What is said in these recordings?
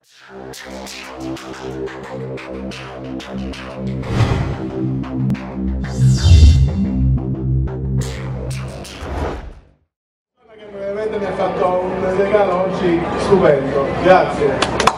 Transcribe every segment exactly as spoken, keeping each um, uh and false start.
Veramente mi ha fatto un regalo oggi stupendo, grazie.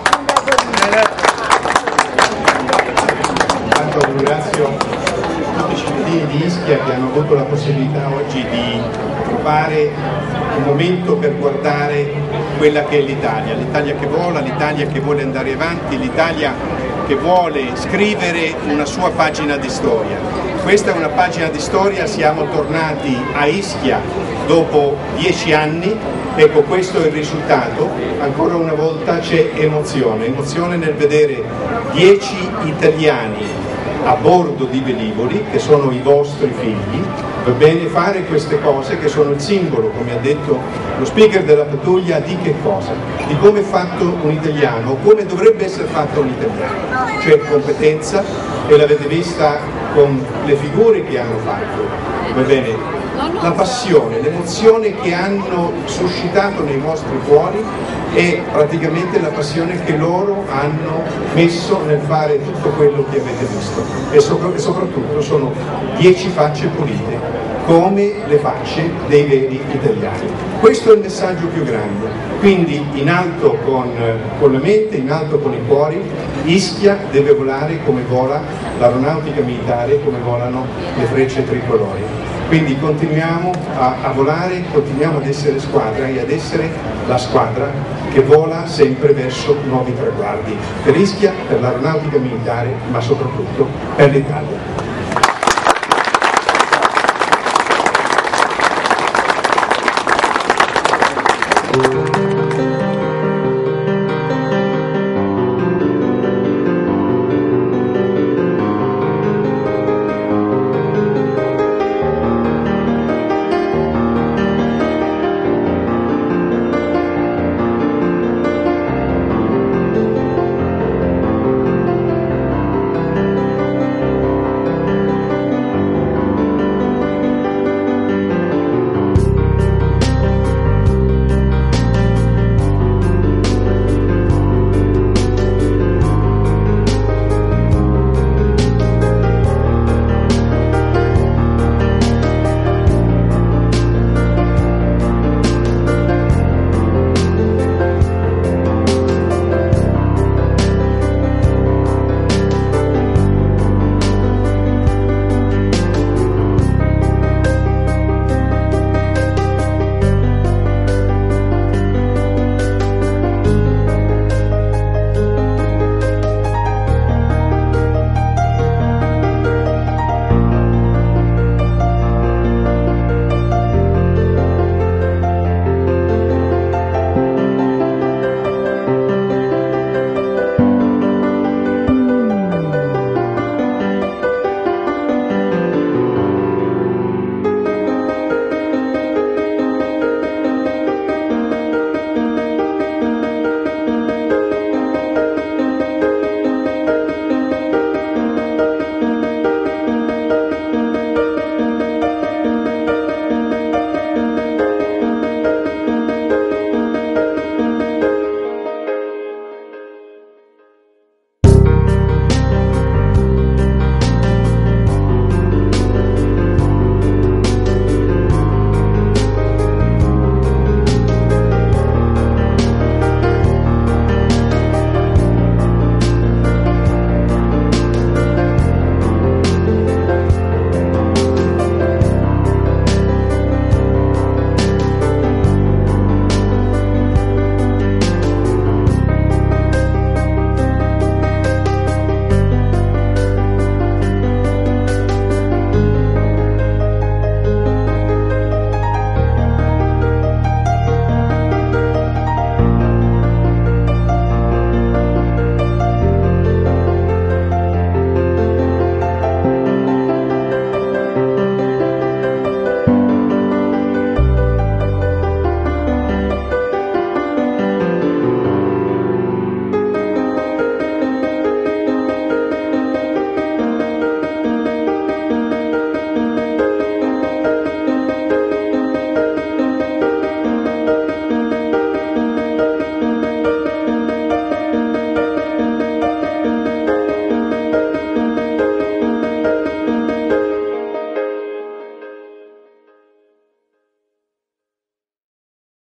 Tanto ringrazio tutti i cittadini di Ischia che hanno avuto la possibilità oggi di trovare un momento per guardare quella che è l'Italia, l'Italia che vola, l'Italia che vuole andare avanti, l'Italia che vuole scrivere una sua pagina di storia. Questa è una pagina di storia, siamo tornati a Ischia dopo dieci anni, ecco questo è il risultato, ancora una volta c'è emozione, emozione nel vedere dieci italiani a bordo di velivoli, che sono i vostri figli, va bene, fare queste cose che sono il simbolo, come ha detto lo speaker della pattuglia, di che cosa? Di come è fatto un italiano, come dovrebbe essere fatto un italiano, cioè competenza, e l'avete vista con le figure che hanno fatto, va bene? La passione, l'emozione che hanno suscitato nei vostri cuori è praticamente la passione che loro hanno messo nel fare tutto quello che avete visto, e, sopra, e soprattutto sono dieci facce pulite, come le facce dei veri italiani. Questo è il messaggio più grande, quindi in alto con, con la mente, in alto con i cuori, Ischia deve volare come vola l'aeronautica militare, come volano le frecce tricolori. Quindi continuiamo a, a volare, continuiamo ad essere squadra e ad essere la squadra che vola sempre verso nuovi traguardi, per Ischia, per l'aeronautica militare, ma soprattutto per l'Italia.